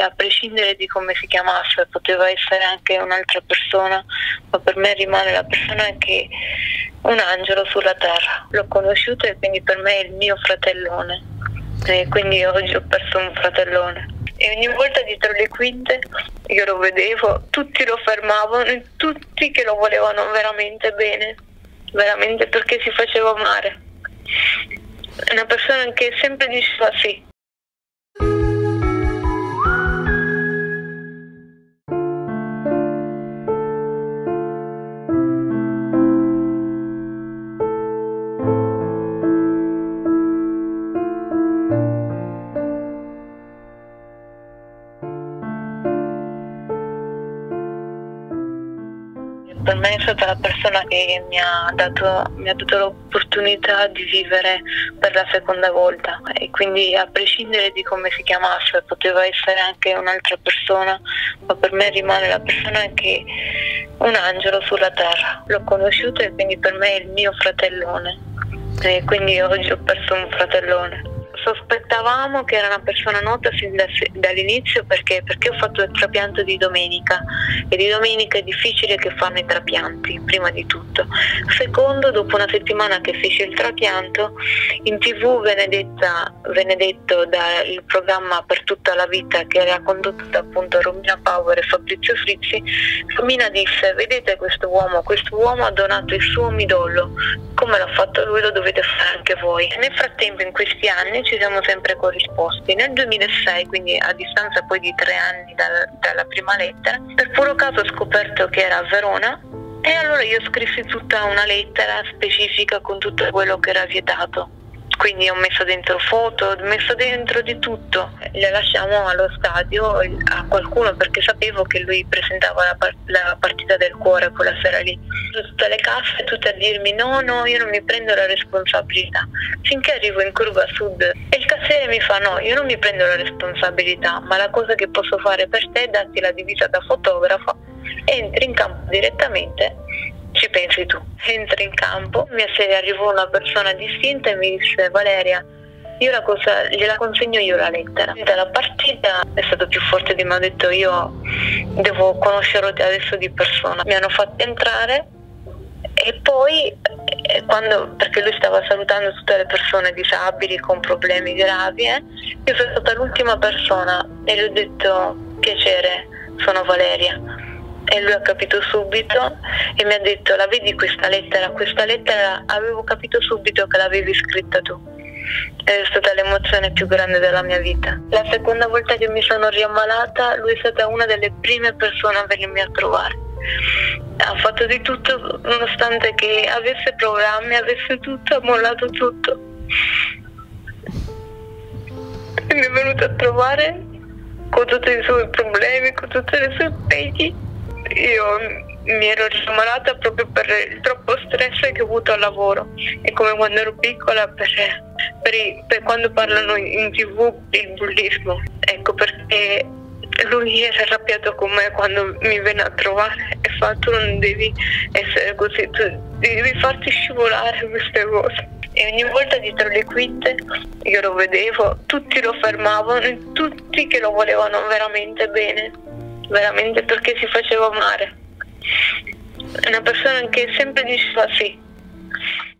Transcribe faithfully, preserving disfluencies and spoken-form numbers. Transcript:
a prescindere di come si chiamasse, poteva essere anche un'altra persona, ma per me rimane la persona che un angelo sulla terra. L'ho conosciuto e quindi per me è il mio fratellone, e quindi oggi ho perso un fratellone. E ogni volta dietro le quinte io lo vedevo, tutti lo fermavano, e tutti che lo volevano veramente bene, veramente, perché si faceva amare. È una persona che sempre diceva sì. Per me è stata la persona che mi ha dato, mi ha dato l'opportunità di vivere per la seconda volta, e quindi a prescindere di come si chiamasse, poteva essere anche un'altra persona, ma per me rimane la persona che un angelo sulla terra. L'ho conosciuto e quindi per me è il mio fratellone, e quindi oggi ho perso un fratellone. Sospettavamo che era una persona nota sin da, dall'inizio perché, perché ho fatto il trapianto di domenica, e di domenica è difficile che fanno i trapianti, prima di tutto. Secondo, dopo una settimana che fece il trapianto, in tv venne, detta, venne detto dal programma Per tutta la vita, che era condotto da appunto Romina Power e Fabrizio Frizzi. Romina disse: vedete questo uomo, questo uomo ha donato il suo midollo, come l'ha fatto lui lo dovete fare anche voi. Nel frattempo, in questi anni ci siamo sempre corrisposti. Nel duemilasei, quindi a distanza poi di tre anni dal, dalla prima lettera, per puro caso ho scoperto che era a Verona, e allora io scrissi tutta una lettera specifica con tutto quello che era vietato. Quindi ho messo dentro foto, ho messo dentro di tutto. Le lasciamo allo stadio a qualcuno, perché sapevo che lui presentava la, par- la partita del cuore quella sera lì. Tutte le casse, tutte a dirmi no, no, io non mi prendo la responsabilità. Finché arrivo in curva sud e il cassiere mi fa: no, io non mi prendo la responsabilità, ma la cosa che posso fare per te è darti la divisa da fotografo, entri in campo direttamente, ci pensi tu. Entro in campo, mia serie, arrivò una persona distinta e mi disse: Valeria, io la cosa gliela consegno io la lettera. La partita è stato più forte di me, ho detto io devo conoscerlo adesso di persona. Mi hanno fatto entrare, e poi quando, perché lui stava salutando tutte le persone disabili con problemi gravi, eh, io sono stata l'ultima persona e gli ho detto: piacere, sono Valeria. E lui ha capito subito e mi ha detto: la vedi questa lettera? Questa lettera avevo capito subito che l'avevi scritta tu. Ed è stata l'emozione più grande della mia vita. La seconda volta che mi sono riammalata, lui è stata una delle prime persone a venirmi a trovare. Ha fatto di tutto, nonostante che avesse programmi, avesse tutto, ha mollato tutto. E mi è venuto a trovare con tutti i suoi problemi, con tutte le sue impegni. Io mi ero riammalata proprio per il troppo stress che ho avuto al lavoro. È come quando ero piccola per, per, i, per quando parlano in tv il bullismo. Ecco perché lui era arrabbiato con me quando mi venne a trovare e fa: tu non devi essere così, tu devi farti scivolare queste cose. E ogni volta dietro le quinte io lo vedevo, tutti lo fermavano, e tutti che lo volevano veramente bene, veramente, perché si faceva amare. È una persona che sempre diceva sì.